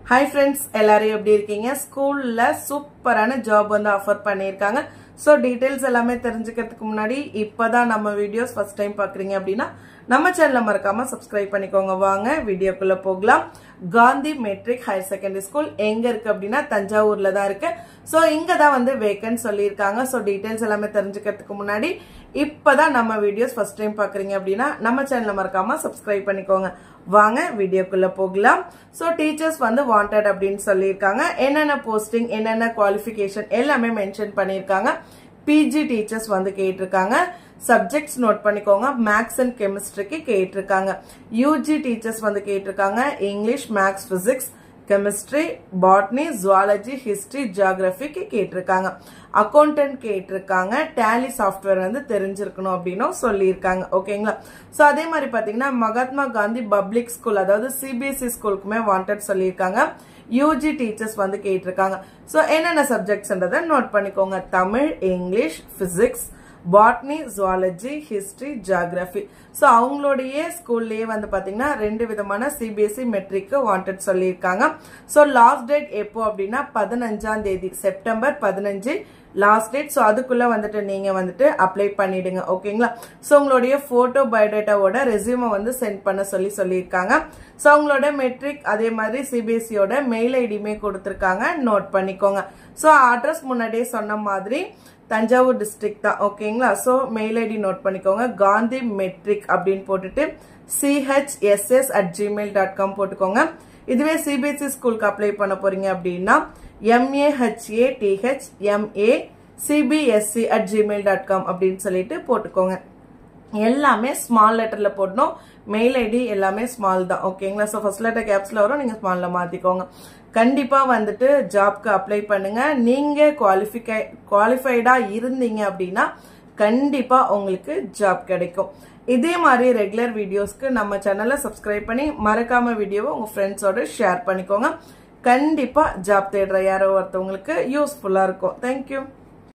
Hi friends, எல்லாரும் எப்படி இருக்கீங்க? ஸ்கூல்ல சூப்பரான ஜாப் வந்து ஆஃபர் பண்ணிருக்காங்க. சோ டீடைல்ஸ் எல்லாமே தெரிஞ்சுக்கிறதுக்கு முன்னாடி இப்பதான் நம்ம வீடியோஸ் ஃபர்ஸ்ட் டைம் பாக்குறீங்க அப்படினா நம்ம சேனலை மறக்காம சப்ஸ்கிரைப் பண்ணிக்கோங்க. வாங்க வீடியோக்குள்ள போகலாம். Gandhi matric higher secondary school எங்க இருக்கு அப்படின்னா தஞ்சாவூர்ல தான் இருக்கு. சோ இங்க தான் வந்து வேகன்ட் சொல்லியிருக்காங்க. சோ டீடைல்ஸ் எல்லாமே தெரிஞ்சுக்கிறதுக்கு முன்னாடி இப்பதான் நம்ம வீடியோஸ் ஃபர்ஸ்ட் டைம் பாக்குறீங்க அப்படின்னா நம்ம சேனலை மறக்காம சப்ஸ்கிரைப் பண்ணிக்கோங்க. வாங்க வீடியோக்குள்ள போகலாம். சோ டீச்சர்ஸ் வந்து வாண்டட் அப்படின்னு சொல்லியிருக்காங்க. என்னென்ன போஸ்டிங், என்னென்ன குவாலிஃபிகேஷன் எல்லாமே மென்ஷன் பண்ணியிருக்காங்க. பிஜி டீச்சர்ஸ் வந்து கேட்டிருக்காங்க. சப்ஜெக்ட்ஸ் நோட் பண்ணிக்கோங்க. மேக்ஸ் அண்ட் கெமிஸ்ட்ரிக்கு கேட்டிருக்காங்க. யூஜி டீச்சர்ஸ் வந்து கேட்டிருக்காங்க. English, maths, physics, chemistry, botany, zoology, history, ஜியோகிராபிக்கு கேட்டிருக்காங்க. அக்கௌண்டன்ட் கேட்டிருக்காங்க. டேலி சாஃப்ட்வேர் வந்து தெரிஞ்சிருக்கணும் அப்படின்னு சொல்லியிருக்காங்க. ஓகேங்களா? சோ அதே மாதிரி பாத்தீங்கன்னா மகாத்மா காந்தி பப்ளிக் ஸ்கூல், அதாவது சிபிஎஸ்இ ஸ்கூலுக்குமே வாண்டட் சொல்லியிருக்காங்க. யூஜி டீச்சர்ஸ் வந்து கேட்டிருக்காங்க. சோ என்னென்ன சப்ஜெக்ட்ஸ்ன்றதை நோட் பண்ணிக்கோங்க. Tamil, English, physics, botany, zoology, history, geography. So அவங்களுடைய ஸ்கூல்லயே வந்து பாத்தீங்கன்னா 2 விதமான சிபிஎஸ்இ மெட்ரிக் வாண்டட் சொல்லியிருக்காங்க. சோ லாஸ்ட் டேட் எப்போ அப்படின்னா 15ஆம் தேதி செப்டம்பர் 15 லாஸ்ட் டேட். சோ அதுக்குள்ள வந்துட்டு நீங்க வந்துட்டு அப்ளை பண்ணிடுங்க. ஓகேங்களா? சோ உங்களுடைய போட்டோ, பயோடேட்டாவோட ரெஸ்யூமை வந்து சென்ட் பண்ண சொல்லியிருக்காங்க. சோ உங்களோட மெட்ரிக் அதே மாதிரி சிபிஎஸ்இயோட மெயில் ஐடியுமே கொடுத்திருக்காங்க. நோட் பண்ணிக்கோங்க. சோ அட்ரஸ் முன்னாடியே சொன்ன மாதிரி தஞ்சாவூர் டிஸ்ட்ரிக்ட் தான். ஓகேங்களா? சோ மெயில் ஐடி நோட் பண்ணிக்கோங்க. காந்தி மெட்ரிக் அப்படின்னு போட்டுட்டு chss@gmail.com போட்டுக்கோங்க. இதுவே சிபிஎஸ்இ ஸ்கூலுக்கு அப்ளை பண்ண போறீங்க அப்படின்னா mahathma@cbsc@gmail.com அப்படின்னு சொல்லிட்டு போட்டுக்கோங்க. எல்லாமே ஸ்மால் லெட்டர்ல போடணும். மெயில் ஐடி எல்லாமே ஸ்மால் தான். ஓகேங்களா? சோ ஃபர்ஸ்ட் லெட்டர் கேப்ஸ்ல வரும், நீங்க ஸ்மால்ல மாத்திக்கோங்க. கண்டிப்பா வந்துட்டு ஜாப்க்கு அப்ளை பண்ணுங்க. நீங்க குவாலிஃபைடா இருந்தீங்க அப்படின்னா கண்டிப்பா உங்களுக்கு ஜாப் கிடைக்கும். இதே மாதிரி ரெகுலர் வீடியோஸ்க்கு நம்ம சேனலை சப்ஸ்கிரைப் பண்ணி மறக்காம வீடியோவை உங்க ஃப்ரெண்ட்ஸோட ஷேர் பண்ணிக்கோங்க. கண்டிப்பா ஜாப் தேடுற யாரோ ஒருத்தவங்களுக்கு யூஸ்ஃபுல்லா இருக்கும். தேங்க்யூ.